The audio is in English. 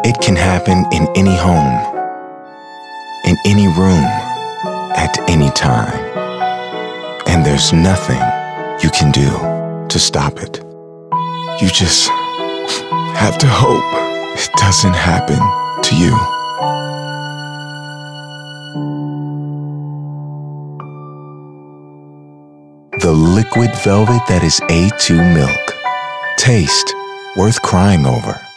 It can happen in any home, in any room, at any time. And there's nothing you can do to stop it. You just have to hope it doesn't happen to you. The liquid velvet that is A2 milk. Taste worth crying over.